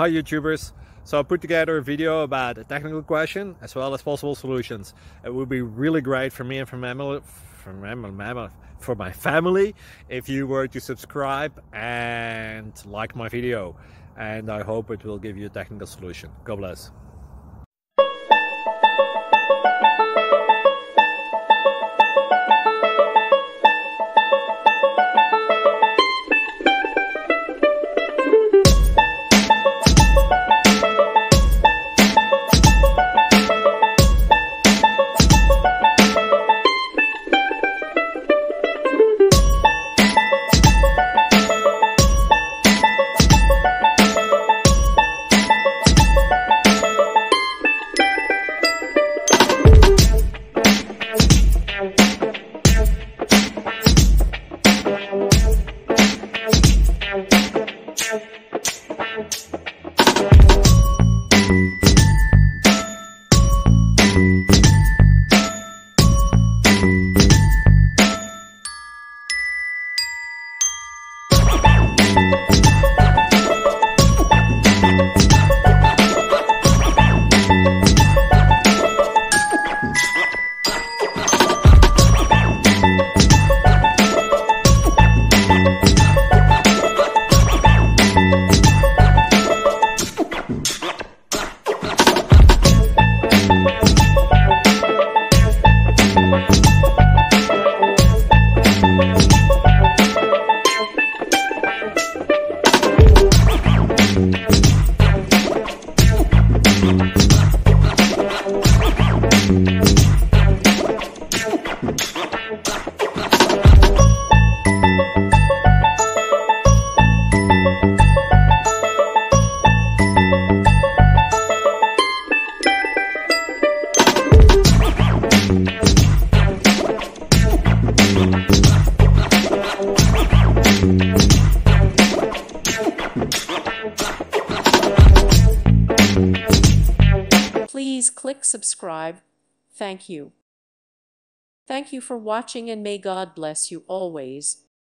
Hi YouTubers! So I put together a video about a technical question as well as possible solutions. It would be really great for me and for my family if you were to subscribe and like my video, and I hope it will give you a technical solution. God bless. Please click subscribe. Thank you. Thank you for watching, and may God bless you always.